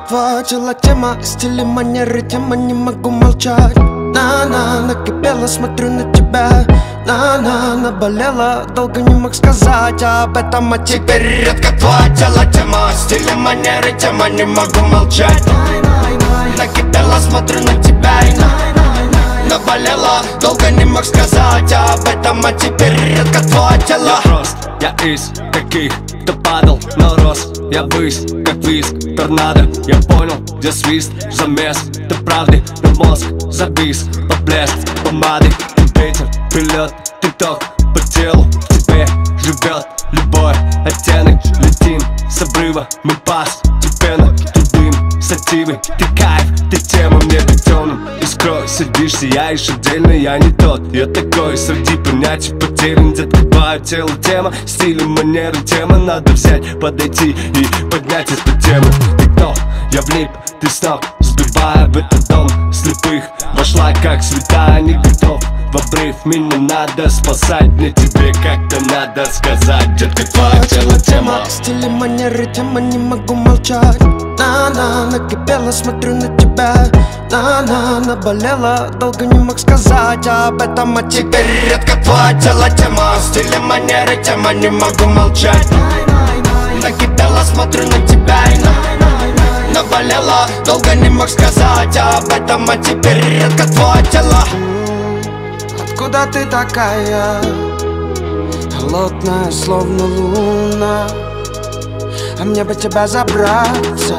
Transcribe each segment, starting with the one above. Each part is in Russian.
твое тело тема, стиль и манеры тема, не могу молчать. На-на, накипела, смотрю на тебя. На-на, наболела, долго не мог сказать об этом, а теперь редко твое тело тема, стиль и манеры тема, не могу молчать. Накипела, смотрю на тебя и наболела, долго не мог сказать об этом, а теперь редко твое тело. Я прост, я из каких-то падал, но рос я ввысь, как виск торнадо. Я понял, где свист, замес, ты правды, но мозг завис, поблеск помады. Ветер, прилет, ты ток по телу, в тебе живет любой оттенок. Летим с обрыва, мы постепенно, ты дым, сативы, ты кайф, ты тема, мне ты темным искрой садишься, сияешь отдельно, я не тот. Я такой, среди понятий потерян, детка, твое тело тема, стиль и манеры тема, надо взять, подойти и поднять из-под темы. Ты кто? Я влип, ты снова сбивая в этот дом слепых. Вошла как святая, не готов в обрыв, меня надо спасать, мне тебе как-то надо сказать. Детка, твое тело тема, стиль и манеры тема, не могу молчать. На-на, накипела, смотрю на тебя. На-на, наболела, долго не мог сказать об этом, а теперь редко твое тело тема, стиль и манеры тема, не могу молчать. Накипела, смотрю на тебя и наболела, долго не мог сказать об этом, а теперь редко твое тело. Откуда ты такая? Холодная, словно луна, а мне бы тебя забраться.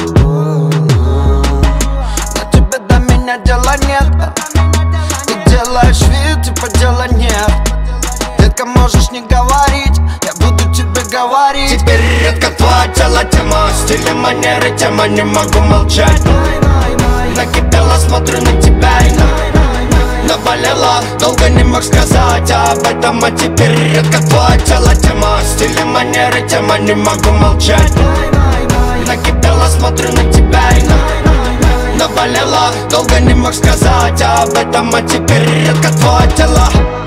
Но тебе до меня дела нет, ты делаешь вид, типа дела нет. Детка, можешь не говорить, я буду тебе говорить. Теперь редко твое тело тема, стиль и манеры тема, не могу молчать. Накипела, смотрю на тебя и наболела, долго не мог сказать об этом, а теперь редко твое тело тема, стиль и манеры тема, не могу молчать. Накипела, смотрю на тебя и наболела, долго не мог сказать об этом, а теперь редко твое тело.